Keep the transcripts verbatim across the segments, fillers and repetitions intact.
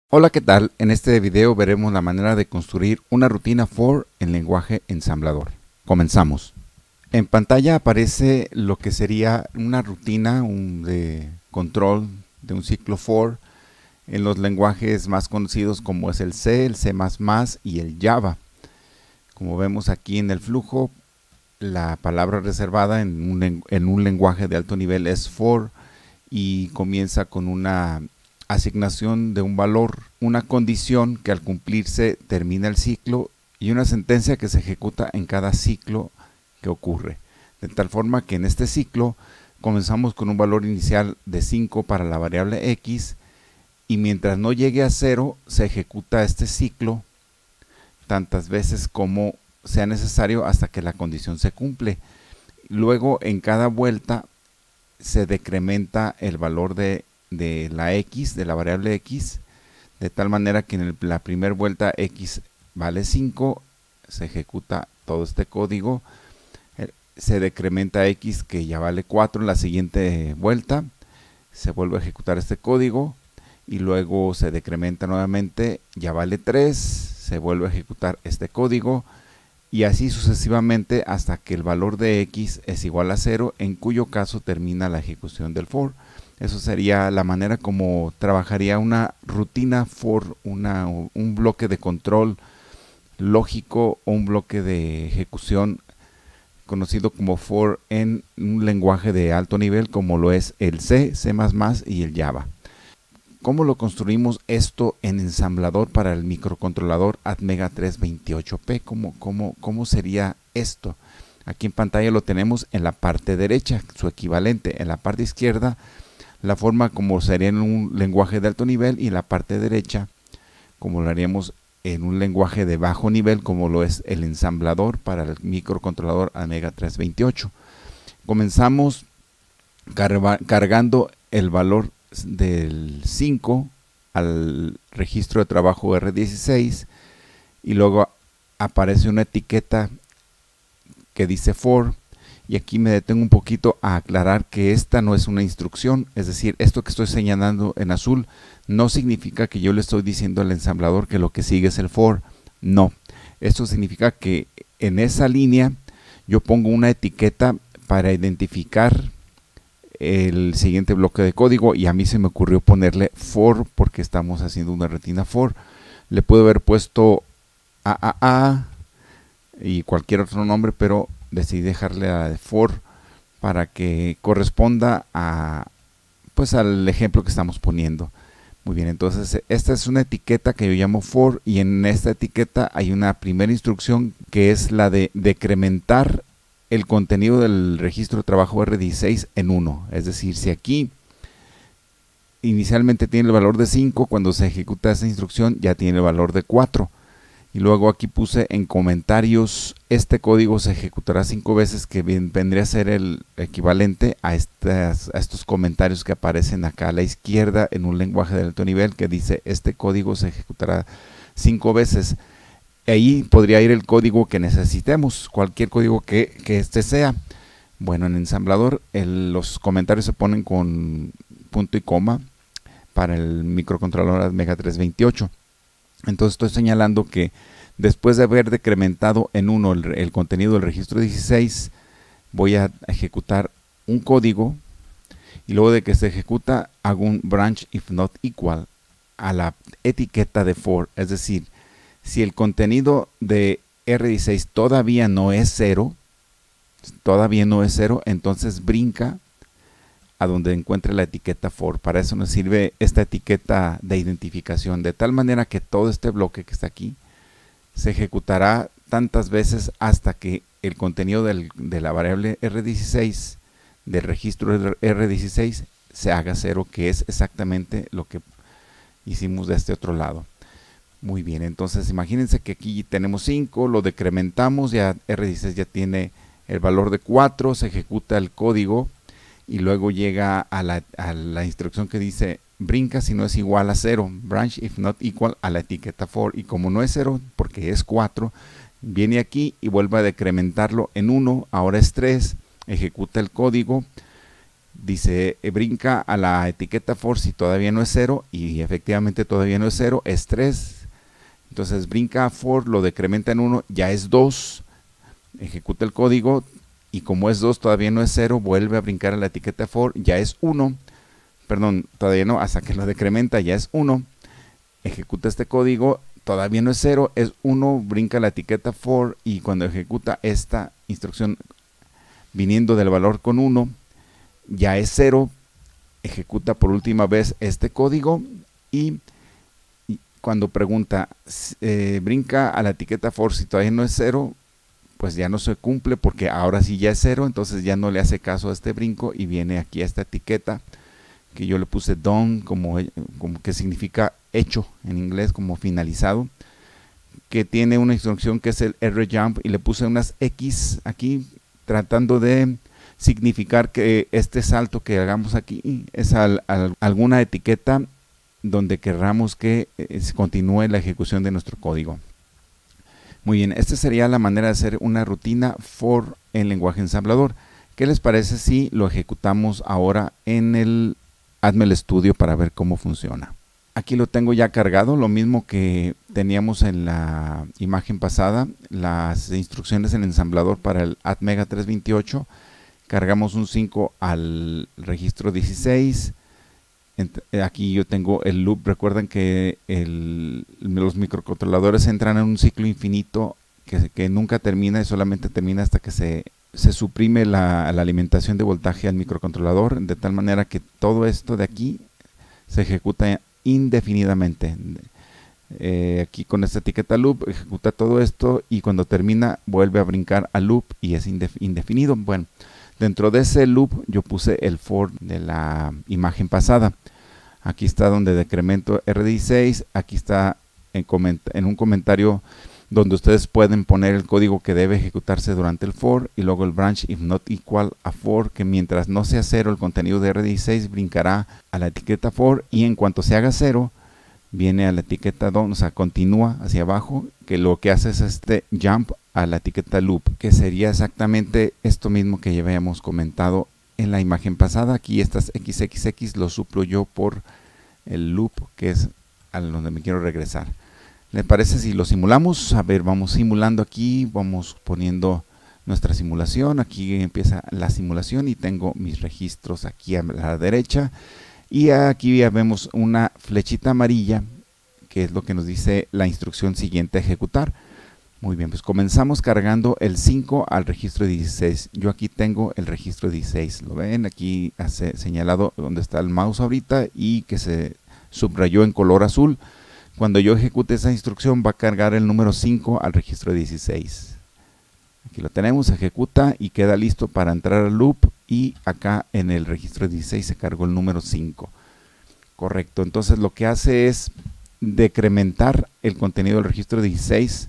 Hola, ¿qué tal? En este video veremos la manera de construir una rutina for en lenguaje ensamblador. Comenzamos. En pantalla aparece lo que sería una rutina un, de control de un ciclo for en los lenguajes más conocidos como es el C, el C más más y el Java. Como vemos aquí en el flujo, la palabra reservada en un, en un lenguaje de alto nivel es for y comienza con una asignación de un valor, una condición que al cumplirse termina el ciclo y una sentencia que se ejecuta en cada ciclo que ocurre. De tal forma que en este ciclo comenzamos con un valor inicial de cinco para la variable X y mientras no llegue a cero se ejecuta este ciclo tantas veces como sea necesario hasta que la condición se cumple. Luego en cada vuelta se decrementa el valor de de la X, de la variable X, de tal manera que en el, la primera vuelta X vale cinco, se ejecuta todo este código, eh, se decrementa X que ya vale cuatro en la siguiente vuelta, se vuelve a ejecutar este código y luego se decrementa nuevamente, ya vale tres, se vuelve a ejecutar este código y así sucesivamente hasta que el valor de X es igual a cero, en cuyo caso termina la ejecución del for. Eso sería la manera como trabajaría una rutina for, una, un bloque de control lógico o un bloque de ejecución conocido como for en un lenguaje de alto nivel como lo es el C, C más más y el Java. ¿Cómo lo construimos esto en ensamblador para el microcontrolador Atmega trescientos veintiocho P? ¿Cómo, cómo, cómo sería esto? Aquí en pantalla lo tenemos en la parte derecha, su equivalente. En la parte izquierda, la forma como sería en un lenguaje de alto nivel y en la parte derecha como lo haríamos en un lenguaje de bajo nivel como lo es el ensamblador para el microcontrolador Atmega trescientos veintiocho. Comenzamos car cargando el valor del cinco al registro de trabajo R dieciséis y luego aparece una etiqueta que dice for. Y aquí me detengo un poquito a aclarar que esta no es una instrucción, es decir, esto que estoy señalando en azul no significa que yo le estoy diciendo al ensamblador que lo que sigue es el for. No, esto significa que en esa línea yo pongo una etiqueta para identificar el siguiente bloque de código y a mí se me ocurrió ponerle for porque estamos haciendo una rutina for. Le puedo haber puesto A A A y cualquier otro nombre, pero decidí dejarle a de for para que corresponda a pues al ejemplo que estamos poniendo. Muy bien, entonces esta es una etiqueta que yo llamo for y en esta etiqueta hay una primera instrucción que es la de decrementar el contenido del registro de trabajo R dieciséis en uno. Es decir, si aquí inicialmente tiene el valor de cinco, cuando se ejecuta esa instrucción ya tiene el valor de cuatro. Y luego aquí puse en comentarios, este código se ejecutará cinco veces, que bien, vendría a ser el equivalente a, estas, a estos comentarios que aparecen acá a la izquierda en un lenguaje de alto nivel que dice este código se ejecutará cinco veces. Ahí podría ir el código que necesitemos, cualquier código que, que este sea. Bueno, en ensamblador el, los comentarios se ponen con punto y coma para el microcontrolador Atmega trescientos veintiocho. Entonces estoy señalando que después de haber decrementado en uno el, el contenido del registro dieciséis, voy a ejecutar un código y luego de que se ejecuta hago un branch if not equal a la etiqueta de for. Es decir, si el contenido de R dieciséis todavía no es cero, todavía no es cero, entonces brinca a donde encuentre la etiqueta for. Para eso nos sirve esta etiqueta de identificación, de tal manera que todo este bloque que está aquí se ejecutará tantas veces hasta que el contenido del, de la variable R dieciséis, del registro R dieciséis, se haga cero, que es exactamente lo que hicimos de este otro lado. Muy bien, entonces imagínense que aquí tenemos cinco, lo decrementamos, ya R dieciséis ya tiene el valor de cuatro, se ejecuta el código y luego llega a la, a la instrucción que dice brinca si no es igual a cero, branch if not equal a la etiqueta for, y como no es cero porque es cuatro, viene aquí y vuelve a decrementarlo en uno, ahora es tres, ejecuta el código, dice, eh, brinca a la etiqueta for si todavía no es cero, y efectivamente todavía no es cero, es tres. Entonces brinca a for, lo decrementa en uno, ya es dos, ejecuta el código, y como es dos, todavía no es cero, vuelve a brincar a la etiqueta for, ya es uno, perdón, todavía no, hasta que lo decrementa, ya es uno, ejecuta este código, todavía no es cero, es uno, brinca a la etiqueta for, y cuando ejecuta esta instrucción viniendo del valor con uno, ya es cero, ejecuta por última vez este código, y cuando pregunta, eh, brinca a la etiqueta for si todavía no es cero, pues ya no se cumple porque ahora sí ya es cero, entonces ya no le hace caso a este brinco y viene aquí a esta etiqueta que yo le puse done, como, como que significa hecho en inglés, como finalizado, que tiene una instrucción que es el rjump, y le puse unas X aquí tratando de significar que este salto que hagamos aquí es al, al, alguna etiqueta donde querramos que eh, continúe la ejecución de nuestro código. Muy bien, esta sería la manera de hacer una rutina for en lenguaje ensamblador. ¿Qué les parece si lo ejecutamos ahora en el Atmel Studio para ver cómo funciona? Aquí lo tengo ya cargado, lo mismo que teníamos en la imagen pasada, las instrucciones en ensamblador para el Atmega trescientos veintiocho. Cargamos un cinco al registro dieciséis. Aquí yo tengo el loop. Recuerden que el, los microcontroladores entran en un ciclo infinito que, que nunca termina y solamente termina hasta que se, se suprime la, la alimentación de voltaje al microcontrolador, de tal manera que todo esto de aquí se ejecuta indefinidamente. Eh, aquí con esta etiqueta loop ejecuta todo esto y cuando termina vuelve a brincar al loop y es indef indefinido. Bueno, dentro de ese loop yo puse el for de la imagen pasada. Aquí está donde decremento R dieciséis, aquí está en, en un comentario donde ustedes pueden poner el código que debe ejecutarse durante el for, y luego el branch if not equal a for, que mientras no sea cero el contenido de R dieciséis brincará a la etiqueta for, y en cuanto se haga cero viene a la etiqueta done, o sea, continúa hacia abajo, que lo que hace es este jump a la etiqueta loop, que sería exactamente esto mismo que ya habíamos comentado en la imagen pasada. Aquí estas equis equis equis lo suplo yo por el loop, que es a donde me quiero regresar. ¿Le parece si lo simulamos? A ver, vamos simulando aquí, vamos poniendo nuestra simulación. Aquí empieza la simulación y tengo mis registros aquí a la derecha. Y aquí ya vemos una flechita amarilla, que es lo que nos dice la instrucción siguiente a ejecutar. Muy bien, pues comenzamos cargando el cinco al registro dieciséis. Yo aquí tengo el registro dieciséis. ¿Lo ven? Aquí hace señalado donde está el mouse ahorita y que se subrayó en color azul. Cuando yo ejecute esa instrucción va a cargar el número cinco al registro dieciséis. Aquí lo tenemos, ejecuta y queda listo para entrar al loop, y acá en el registro dieciséis se cargó el número cinco. Correcto, entonces lo que hace es decrementar el contenido del registro dieciséis.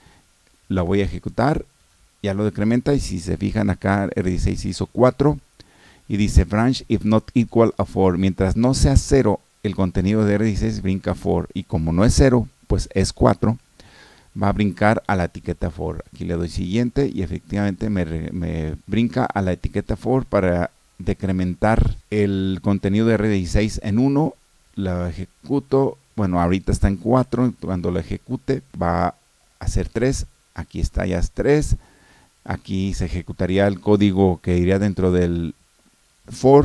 La voy a ejecutar, ya lo decrementa, y si se fijan acá R dieciséis hizo cuatro y dice branch if not equal a four. Mientras no sea cero el contenido de R dieciséis brinca for, y como no es cero pues es cuatro, va a brincar a la etiqueta for. Aquí le doy siguiente y efectivamente me, me brinca a la etiqueta for para decrementar el contenido de R dieciséis en uno. La ejecuto, bueno, ahorita está en cuatro, cuando lo ejecute va a ser tres. Aquí está, ya es tres. Aquí se ejecutaría el código que iría dentro del for.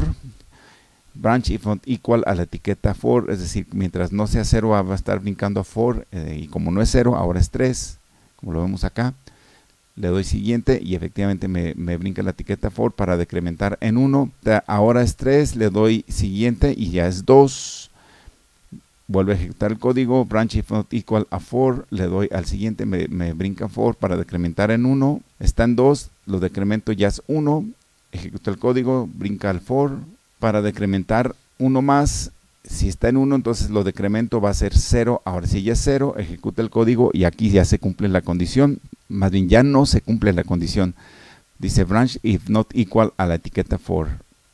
Branch if not equal a la etiqueta for, es decir, mientras no sea cero va a estar brincando a for, eh, y como no es cero, ahora es tres, como lo vemos acá. Le doy siguiente y efectivamente me, me brinca la etiqueta for para decrementar en uno. Ahora es tres, le doy siguiente y ya es dos. Vuelve a ejecutar el código, branch if not equal a for, le doy al siguiente, me, me brinca for para decrementar en uno, está en dos, lo decremento, ya es uno, ejecuta el código, brinca al for para decrementar uno más. Si está en uno, entonces lo decremento, va a ser cero, ahora sí ya es cero, ejecuta el código y aquí ya se cumple la condición, más bien ya no se cumple la condición, dice branch if not equal a la etiqueta for,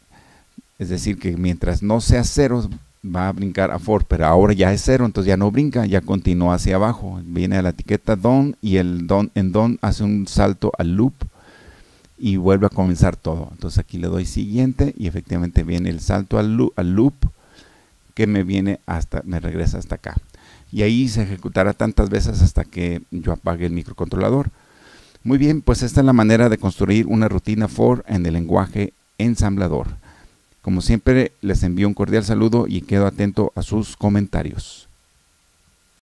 es decir que mientras no sea cero va a brincar a for, pero ahora ya es cero, entonces ya no brinca, ya continúa hacia abajo, viene a la etiqueta done y el done en done hace un salto al loop y vuelve a comenzar todo. Entonces aquí le doy siguiente y efectivamente viene el salto al loop, al loop que me viene hasta, me regresa hasta acá. Y ahí se ejecutará tantas veces hasta que yo apague el microcontrolador. Muy bien, pues esta es la manera de construir una rutina for en el lenguaje ensamblador. Como siempre, les envío un cordial saludo y quedo atento a sus comentarios.